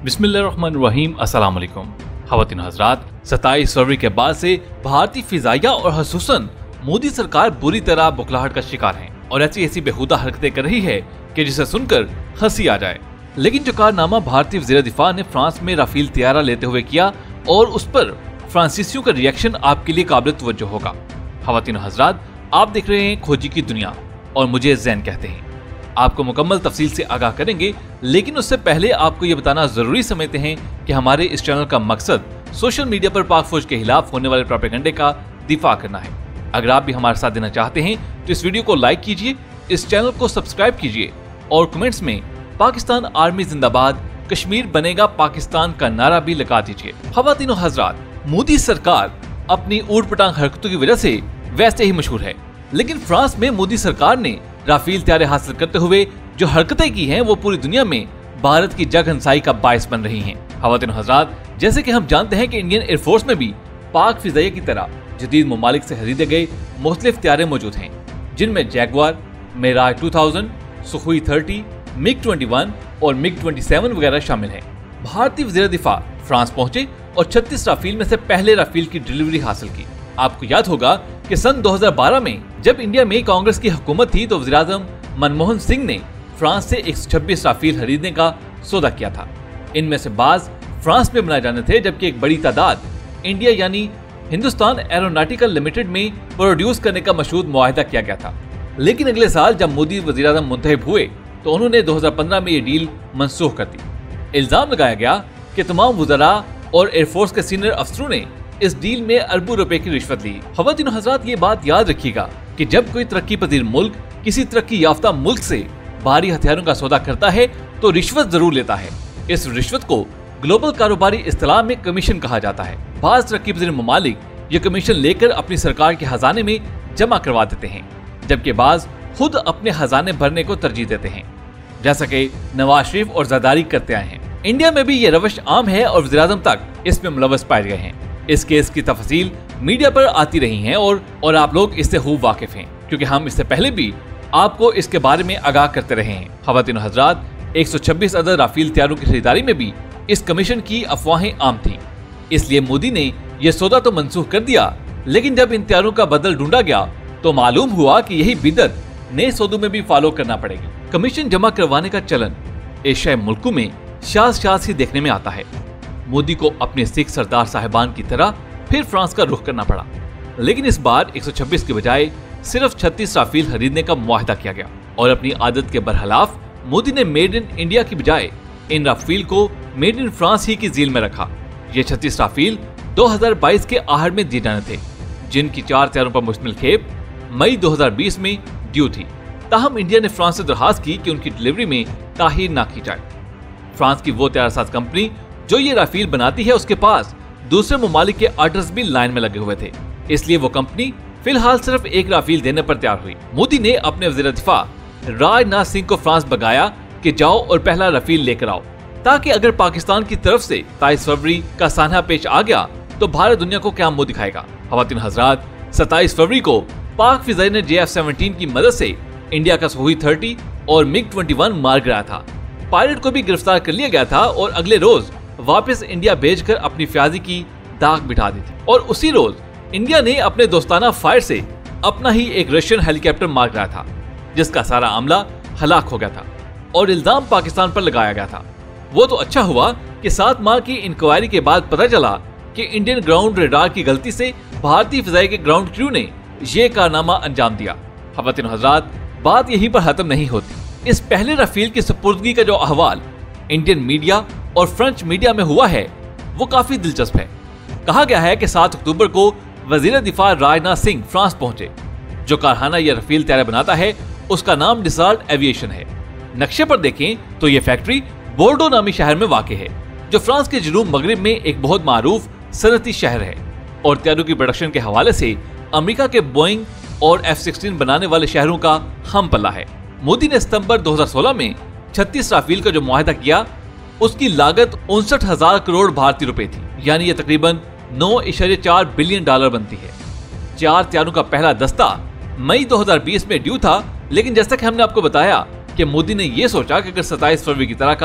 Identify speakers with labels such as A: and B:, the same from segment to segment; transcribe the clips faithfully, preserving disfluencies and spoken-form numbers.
A: बिस्मिल्लाहिर्रहमानिर्रहीम। अस्सलाम वालेकुम ख़वातीन हज़रात, सत्ताईस फरवरी के बाद से भारतीय फिजाइया और खसूसन मोदी सरकार बुरी तरह बुखलाहट का शिकार है और ऐसी ऐसी बेहुदा हरकतें कर रही है कि जिसे सुनकर हंसी आ जाए। लेकिन जो कारनामा भारतीय वज़ीर दिफा ने फ्रांस में राफेल तैयारा लेते हुए किया और उस पर फ्रांसीसियों का रिएक्शन आपके लिए काबिल तवज्जो होगा। ख़वातीन हज़रात, आप देख रहे हैं खोजी की दुनिया और मुझे जैन कहते हैं। आपको मुकम्मल तफसील से आगाह करेंगे, लेकिन उससे पहले आपको ये बताना जरूरी समझते हैं कि हमारे इस चैनल का मकसद सोशल मीडिया पर पाक फौज के खिलाफ होने वाले प्रोपेगेंडे का दिफा करना है। अगर आप भी हमारे साथ देना चाहते हैं तो इस वीडियो को लाइक कीजिए, इस चैनल को सब्सक्राइब कीजिए और कमेंट्स में पाकिस्तान आर्मी जिंदाबाद, कश्मीर बनेगा पाकिस्तान का नारा भी लगा दीजिए। ख़वातीन हज़रात, मोदी सरकार अपनी ऊट पटांग हरकतों की वजह से वैसे ही मशहूर है, लेकिन फ्रांस में मोदी सरकार ने राफेल तैयारे हासिल करते हुए जो हरकतें की हैं वो पूरी दुनिया में भारत की जग हंसाई का बायस बन रही हैं। ख़वातीन हज़रात, जैसे कि हम जानते हैं कि इंडियन एयरफोर्स में भी पाक फिजाइया की तरह जदीद ममालिक से खरीदे गए मुख्तलिफ तैयारे मौजूद हैं, जिनमें जैगवार, मिराज दो हज़ार, सुखोई तीस, मिग इक्कीस और मिग सत्ताईस वगैरह शामिल हैं। भारतीय वज़ीर दिफा फ्रांस पहुंचे और छत्तीस राफेल में से पहले राफेल की डिलीवरी हासिल की। आपको याद होगा कि सन दो हज़ार बारह में जब इंडिया में कांग्रेस की हुकूमत थी तो वज़ीर-ए-आज़म मनमोहन सिंह ने फ्रांस से एक सौ छब्बीस राफेल खरीदने का सौदा किया था। इनमें से बाज फ्रांस में बनाए जाने थे, जबकि एक बड़ी तादाद इंडिया यानी हिंदुस्तान एरोनॉटिकल लिमिटेड में प्रोड्यूस करने का मशहूर मुआहिदा किया गया था। लेकिन अगले साल जब मोदी वज़ीर-ए-आज़म मुंतखब हुए तो उन्होंने दो हज़ार पंद्रह में ये डील मनसूख कर दी। इल्जाम लगाया गया कि तमाम वज़रा और एयरफोर्स के सीनियर अफसरों ने इस डील में अरबों रुपए की रिश्वत ली। ख़वातीन हज़रात, ये बात याद रखिएगा कि जब कोई तरक्की पजीर मुल्क किसी तरक्की याफ्ता मुल्क से भारी हथियारों का सौदा करता है तो रिश्वत जरूर लेता है। इस रिश्वत को ग्लोबल कारोबारी इस्तिलाह में कमीशन कहा जाता है। बाज़ तरक्की पजीर ममालिक ये कमीशन लेकर अपनी सरकार के खजाने में जमा करवा देते हैं, जबकि बाज़ खुद अपने खजाने भरने को तरजीह देते हैं, जैसा कि नवाज शरीफ और जरदारी करते आए हैं। इंडिया में भी ये रवश आम है और वज़ीर-ए-आज़म तक इसमें मुलव्वस पाए गए हैं। इस केस की तफसील मीडिया पर आती रही हैं और और आप लोग इससे खूब वाकिफ हैं, क्योंकि हम इससे पहले भी आपको इसके बारे में आगाह करते रहे हैं। ख़वातीन हज़रात, एक सौ छब्बीस अदद राफेल तैयारों की खरीदारी में भी इस कमीशन की अफवाहें आम थी, इसलिए मोदी ने यह सौदा तो मनसूख कर दिया, लेकिन जब इन तैयारों का बदल ढूंढा गया तो मालूम हुआ कि यही बिदत नए सौदों में भी फॉलो करना पड़ेगी। कमीशन जमा करवाने का चलन एशियाई मुल्कों में शाज शाज ही देखने में आता है। मोदी को अपने सिख सरदार साहिबान की तरह फिर फ्रांस का रुख करना पड़ा, लेकिन इस बार एक सौ छब्बीस के बजाय सिर्फ छत्तीस राफेल खरीदने का मुआहिदा किया गया और अपनी आदत के बरखिलाफ मोदी ने मेड इन इंडिया की बजाय इन राफेल को मेड इन फ्रांस ही की झील में रखा। ये छत्तीस राफेल दो हज़ार बाईस के आहर में दिए जाने थे, जिनकी चार तैयारों पर मुश्तमिल खेप मई दो हज़ार बीस में ड्यू थी। ताहम इंडिया ने फ्रांस से दरखास्त की कि उनकी डिलीवरी में ताखीर ना की जाए। फ्रांस की वो तैयार साज कंपनी जो ये राफेल बनाती है, उसके पास दूसरे ममालिक के ऑर्डर्स भी लाइन में लगे हुए थे, इसलिए वो कंपनी फिलहाल सिर्फ एक राफेल देने पर तैयार हुई। मोदी ने अपने वज़ीर दिफा राजनाथ सिंह को फ्रांस भगाया कि जाओ और पहला राफेल लेकर आओ, ताकि अगर पाकिस्तान की तरफ से सत्ताईस फरवरी का सान्हा पेश आ गया तो भारत दुनिया को क्या मुंह दिखाएगा। ख़वातीन हज़रात, सत्ताईस फरवरी को पाक फिजाई ने जे एफ सत्रह की मदद से इंडिया का सुखोई तीस और मिग इक्कीस मार गिराया था। पायलट को भी गिरफ्तार कर लिया गया था और अगले रोज वापस इंडिया भेजकर अपनी फ्याजी की दाग बिठा दी थी। और उसी रोज इंडिया ने अपने दोस्ताना फायर से अपना ही एक रशियन हेलीकॉप्टर मार गिराया था, जिसका सारा आमला हलाक हो गया था और इल्जाम पाकिस्तान पर लगाया गया था। वो तो अच्छा हुआ कि सात माह की इंक्वायरी के बाद पता चला कि इंडियन ग्राउंड रेडार की गलती से भारतीय फिजाई के ग्राउंड क्रू ने ये कारनामा अंजाम दिया। ख़वातीन हज़रात, बात यहीं पर खत्म नहीं होती। इस पहले राफेल की सुपुर्दगी का जो अहवाल इंडियन मीडिया और फ्रेंच मीडिया में हुआ है वो काफी दिलचस्प है। कहा गया है कि सात अक्टूबर को वज़ीर दिफा राजनाथ सिंह फ्रांस पहुंचे। जो कारखाना यह राफेल तैयारे बनाता है उसका नाम डिसाल्ट एविएशन है। नक्शे पर देखें तो ये फैक्ट्री बोर्डो नामी शहर में वाक़ है, जो फ्रांस के जनूब मगरिब में एक बहुत मारूफ सनती शहर है और तैयारों की प्रोडक्शन के हवाले से अमेरिका के बोइंग और एफ सिक्सटीन बनाने वाले शहरों का हम पल्ला है। मोदी ने सितंबर दो हज़ार सोलह में छत्तीस राफेल का जो मुआहिदा किया उसकी लागत उनसठ हजार करोड़ भारतीय रुपए थी, यानी ये तकरीबन नौ इशारे चार बिलियन डॉलर बनती है। चार तैयारों का पहला दस्ता मई दो हज़ार बीस में ड्यू था, लेकिन जैसा कि हमने आपको बताया कि मोदी ने यह सोचा कि अगर सत्ताईस फरवरी की तरह का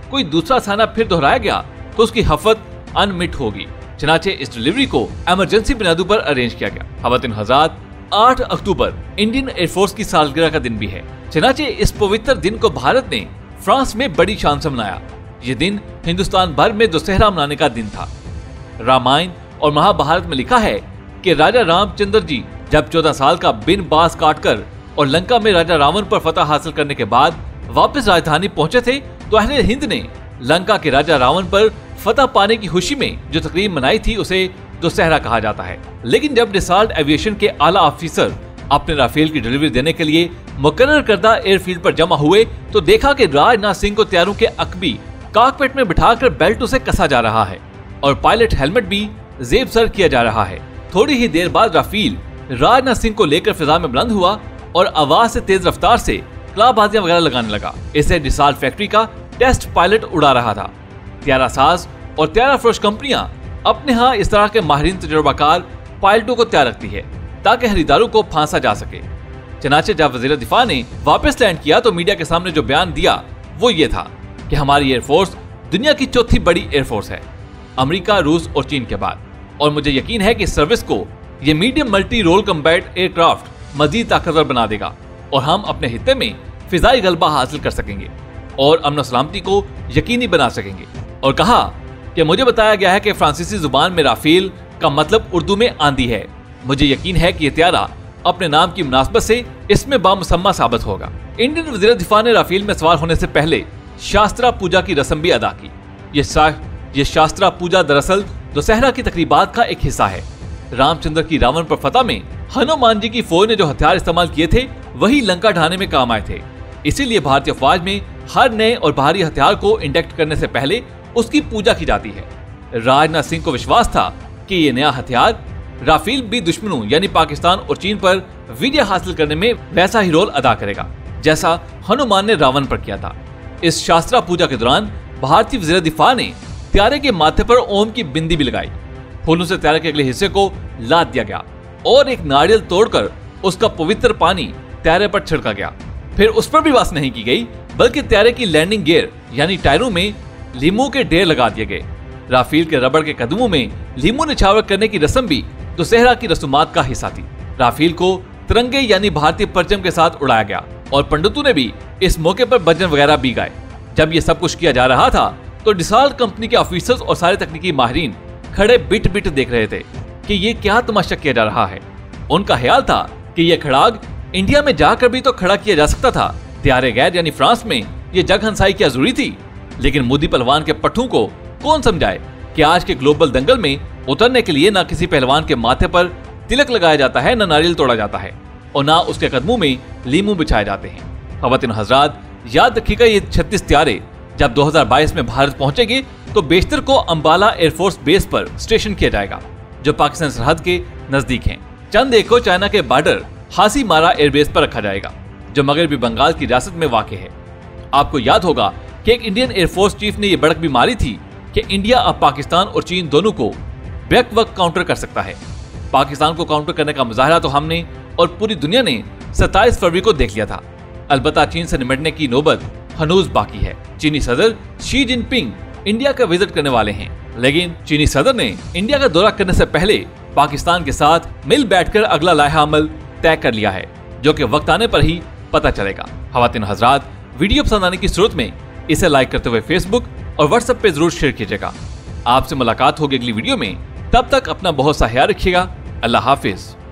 A: कोई दूसरा साना फिर दोहराया गया तो उसकी हफत अनमिट होगी। चनाचे इस डिलीवरी को इमरजेंसी बुनियादों पर अरेंज किया गया। खवातीन हजरात, आठ अक्टूबर इंडियन एयरफोर्स की सालगिरह का दिन भी है। चनाचे इस पवित्र दिन को भारत ने फ्रांस में बड़ी शान से मनाया। ये दिन हिंदुस्तान भर में दशहरा मनाने का दिन था। रामायण और महाभारत में लिखा है कि राजा रामचंद्र जी जब चौदह साल का बिन बास काटकर और लंका में राजा रावण पर फतह हासिल करने के बाद वापस राजधानी पहुंचे थे, तो अहले हिंद ने लंका के राजा रावण पर फतह पाने की खुशी में जो तकरीब मनाई थी उसे दशहरा कहा जाता है। लेकिन जब डिसाल्ट एविएशन के आला ऑफिसर अपने राफेल की डिलीवरी देने के लिए मुकर्रर करदा एयरफील्ड पर जमा हुए तो देखा कि राजनाथ सिंह को तैयारों के अकबी कॉकपिट में बिठाकर बेल्टों से कसा जा रहा है और पायलट हेलमेट भी जेब सर किया जा रहा है। थोड़ी ही देर बाद राफेल राजनाथ सिंह को लेकर फिजा में बुलंद हुआ और आवाज से तेज रफ्तार से कलाबाजियां वगैरह लगाने लगा। इसे डिसाल्ट फैक्ट्री का टेस्ट पायलट उड़ा रहा था। त्यारा साज और त्यारा फरोश कंपनियां अपने यहाँ इस तरह के माहिरीन तजुर्बाकार पायलटों को तैयार रखती है ताकि खरीदारों को फांसा जा सके। चनाचे जब वजीर दिफा ने वापस लैंड किया तो मीडिया के सामने जो बयान दिया वो ये था कि हमारी एयरफोर्स दुनिया की चौथी बड़ी एयरफोर्स है, अमेरिका, रूस और चीन के बाद, और मुझे यकीन है कि सर्विस को ये medium multi role combat aircraft मजीद ताकतवर बना देगा और हम अपने हिस्से में फिजाई गलबा हासिल कर सकेंगे और अमन सलामती को यकीनी बना सकेंगे। और कहा कि मुझे बताया गया है कि फ्रांसीसी जुबान में राफेल का मतलब उर्दू में आंधी है। मुझे यकीन है कि ये त्यारा अपने नाम की मुनासबत से इसमें बामुसम्मा साबित होगा। इंडियन वजीर दिफा ने राफेल में सवार होने से पहले शास्त्रा पूजा की रस्म भी अदा की। ये शा, ये शास्त्रा पूजा दरअसल दशहरा की तकरीबात का एक हिस्सा है। रामचंद्र की रावण पर फतह में हनुमान जी की फौज ने जो हथियार इस्तेमाल किए थे वही लंका ढाने में काम आए थे। इसीलिए भारतीय फौज में हर नए और भारी हथियार को इंडेक्ट करने से पहले उसकी पूजा की जाती है। राजनाथ सिंह को विश्वास था कि ये नया हथियार राफेल भी दुश्मनों यानी पाकिस्तान और चीन पर विजय हासिल करने में वैसा ही रोल अदा करेगा जैसा हनुमान ने रावण पर किया था। इस शास्त्रा पूजा के दौरान भारतीय वज़ीर दिफा ने त्यारे के माथे पर ओम की बिंदी भी लगाई। फूलों से त्यारे के अगले हिस्से को लाद दिया गया और एक नारियल तोड़कर उसका पवित्र पानी त्यारे पर छिड़का गया। फिर उस पर भी बस नहीं की गई बल्कि त्यारे की लैंडिंग गियर यानी टायरों में लीमू के ढेर लगा दिए गए। राफेल के रबड़ के कदमों में लीमू निछावर करने की रस्म भी दशहरा की रसूमात का हिस्सा थी। राफेल को तिरंगे यानी भारतीय परचम के साथ उड़ाया गया और पंडितों ने भी इस मौके पर भजन वगैरह भी गाए। जब ये सब कुछ किया जा रहा था तो डिसाल्ट कंपनी के ऑफिसर्स और सारे तकनीकी माहिरीन खड़े बिट बिट देख रहे थे कि ये क्या तमाशा किया जा रहा है। उनका ख्याल था कि ये खड़ाग इंडिया में जाकर भी तो खड़ा किया जा सकता था। त्यारे गैर यानी फ्रांस में ये जग हंसाई क्या जरूरी थी। लेकिन मोदी पहलवान के पट्टों को कौन समझाए कि आज के ग्लोबल दंगल में उतरने के लिए ना किसी पहलवान के माथे पर तिलक लगाया जाता है, न नारियल तोड़ा जाता है और ना उसके कदमों में लीमू बिछाए जाते हैं। खवातीन हजरात, याद रखिएगा ये छत्तीस त्यारे जब दो हज़ार बाईस में भारत पहुंचेंगे तो बेशतर को अंबाला एयरफोर्स बेस पर स्टेशन किया जाएगा जो पाकिस्तान सरहद के नजदीक है। चंद एक को चाइना के बॉर्डर हासी मारा एयरबेस पर रखा जाएगा जो मगरबी बंगाल की रियासत में वाक़ है। आपको याद होगा कि एक इंडियन एयरफोर्स चीफ ने यह भड़क भी मारी थी कि इंडिया अब पाकिस्तान और चीन दोनों को बैक वक्त काउंटर कर सकता है। पाकिस्तान को काउंटर करने का मुजाहरा तो हमने और पूरी दुनिया ने सत्ताईस फरवरी को देख लिया था। अलबत्ता चीन से निपटने की नौबत हनूज बाकी है। चीनी सदर शी जिनपिंग इंडिया का विजिट करने वाले हैं, लेकिन चीनी सदर ने इंडिया का दौरा करने से पहले पाकिस्तान के साथ मिल बैठकर अगला लाहा अमल तय कर लिया है जो कि वक्त आने पर ही पता चलेगा। खवातीन हजरात, वीडियो पसंद आने की सूरत में इसे लाइक करते हुए फेसबुक और व्हाट्सएप पे जरूर शेयर कीजिएगा। आपसे मुलाकात होगी अगली वीडियो में। तब तक अपना बहुत सा ख्याल रखिएगा। अल्लाह हाफिज।